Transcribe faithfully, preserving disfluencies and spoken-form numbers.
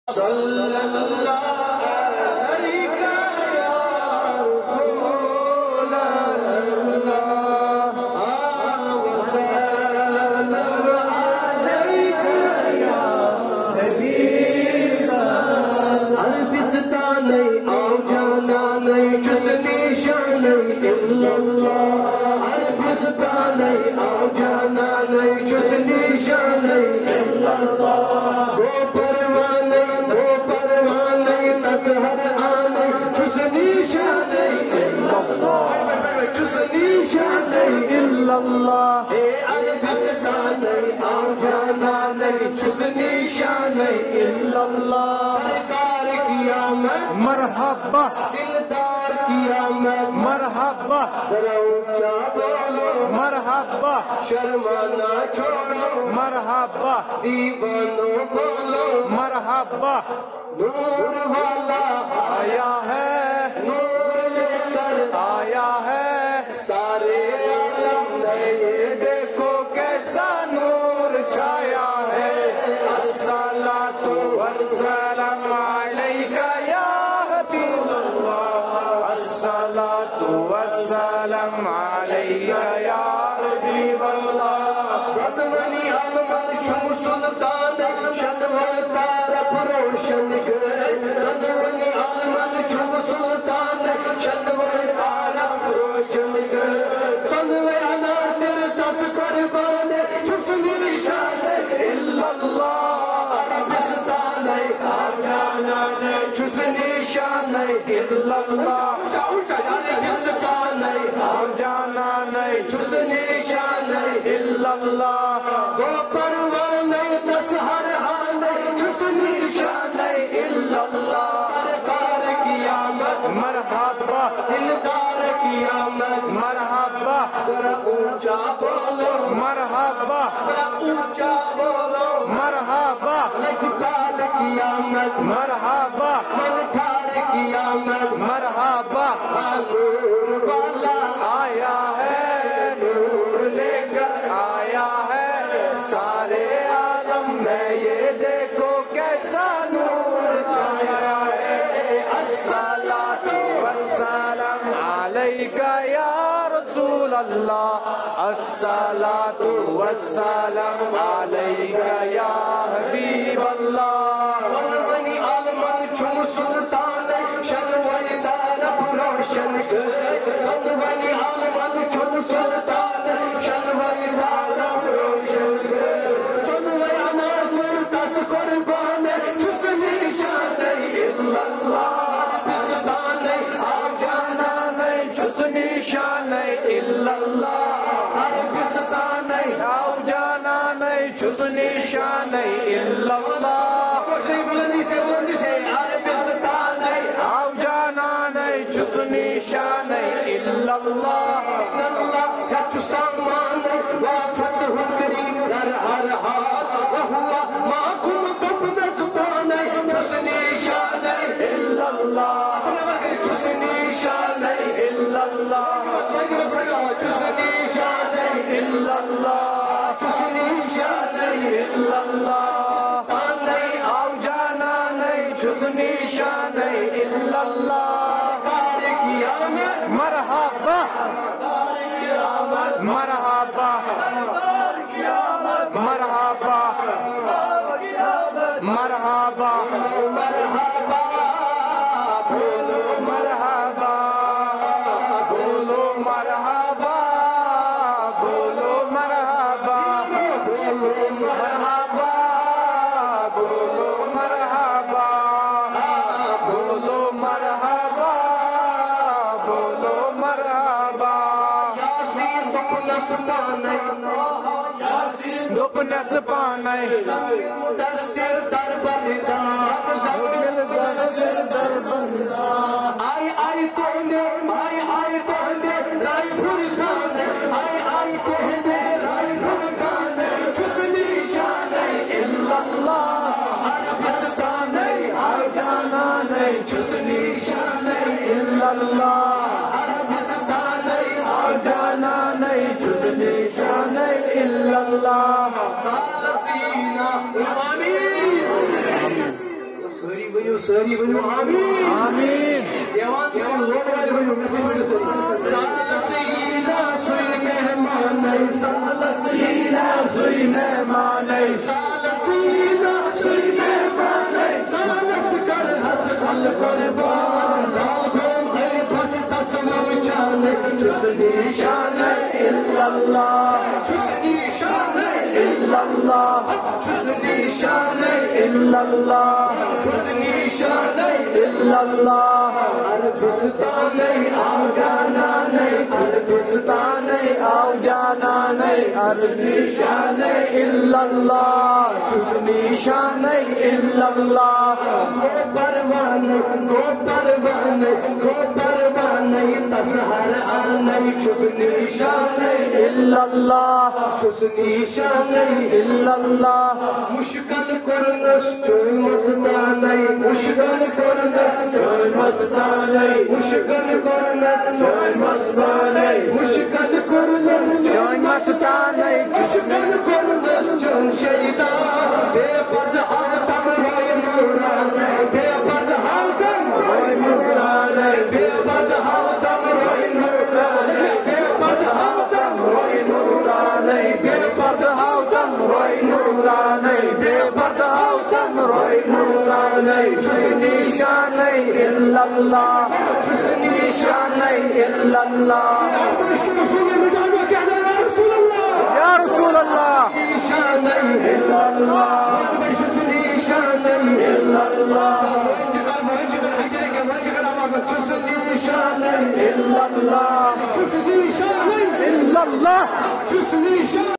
صلی اللہ علیہ یا رسول اللہ وسلم علیک یا حبیب اللہ البستہ نہیں آؤ جانا نہیں چسنی شان الا اللہ البستہ نہیں آؤ جانا نہیں چسنی شان الا اللہ گو پروانے گو پروانے تسہر آنے چسنی شان الا اللہ چسنی شان الا اللہ اے البستہ نہیں آؤ جانا نہیں چسنی شان الا اللہ سرکار کی آمد مرحبا دلدار کی آمد مرحبا ذرا اونچا بولو مرحبا شرمانا چھوڑو مرحبا دیوانوں بولو مرحبا نور والا آیا ہے نور لے کر آیا ہے سارے عالم میں یہ دیکھو کیسا نور چھایا ہے الصلاۃ والسلام علیک یا حبیب اللہ الصلاۃ والسلام علیک یا حبیب اللہ غدونی علمت شم سلطان شدور تارف روشن گئے غدونی علمت شم سلطان شدور تارف روشن گئے صدوے عناصر دس قربان چسنی نشان الا اللہ البستان آجانا چسنی شان الا اللہ البستان جانا نہیں چسنی شان الا اللہ گو پروانے تسہر آنے چسنی شان الا اللہ سرکار کی آمد مرحبا دلدار کی آمد مرحبا ذرا اونچا بولو مرحبا ذرا اونچا بولو مرحبا لجپال کی آمد مرحبا منکھار کی آمد مرحبا نور والا آیا ہے نور لے کر آیا ہے سارے عالم میں یہ دیکھو کیسا نور چھایا ہے الصلاۃ والسلام علیک یا رسول اللہ الصلاۃ والسلام علیک یا حبیب اللہ غدونی علمت شم سلطان شدور تارف روشن گئے غدونی علمت شم سلطان شدور تارف روشن گئے صدوے عناصر دس قربان چسنی شان الا اللہ البستان آؤ جانا نہیں چسنی شان الا اللہ البستان آؤ جانا نہیں چسنی شان الا اللہ بلندی سے بلندی سے البستان آؤ جانا نہیں چسنی شان الا اللہ اللہ یچ سامان وافت حکری در ہر حال وہوا ماکم کب نسبان چسنی شان الا اللہ چسنی شان الا اللہ چسنی شان الا اللہ چسنی شان الا اللہ آؤ جانا نہیں چسنی شان الا اللہ کار کی آمد مرحبا مرحبا مرحبا مرحبا مرحبا بولو مرحبا بولو مرحبا بولو مرحبا بولو مرحبا بولو مرحبا بولو مرحبا بولو مرحبا یاسین دپنس پانے دپنس پانے مدثر در بردار دل دستر در بندہ آئی آئی کوہنے آئی آئی کوہنے رائی بھر کھانے آئی آئی کوہنے رائی بھر کھانے چسنی شان الا اللہ البستان آؤ جانا نہیں چسنی شان الا اللہ البستان آؤ جانا نہیں چسنی شان الا اللہ سالسینہ امامی ساری ونیو ساری ونیو آمین آمین دیوان ونیو لوگ والے ونیو مسیح ونیو ساری سالسینا سوی مہمان سالسینا سوی مہمان سالسینا سوی مہمان تالس کر حس کل قربان آگم اے پس تصور چانے چسنی شان الا اللہ چسنی شان الا اللہ چسنی شان الا اللہ چسنی شان الا اللہ عربستان آو جانا نہیں عربستان آو جانا نہیں عربی شان الا اللہ چسنی شان الا اللہ گو پروان گو پروان گو پروان تسہر آنے چسنی شان الا اللہ چسنی شان الا اللہ مشکل کرنس چوئی مستانے مشکل کرنس چوئی مستانے مشکل کرنس چوئی مستانے مشکل کرنس چوئی مستانے مشکل کرنس چون شیدہ بے پرد آتم روئی نورانے بے پرد آتم روئی نورانے بے پرد آتم روئی نورانے بے پرد آتم روئی نورانے بے پرد آتم روئی نورانے بے پرد آتم روئی نورانے چسنی شان الا اللہ چسنی شان الا اللہ یا رسول اللہ یا رسول اللہ الا اللہ چسنی شان الا اللہ چسنی شان الا اللہ چسنی شان الا اللہ چسنی شان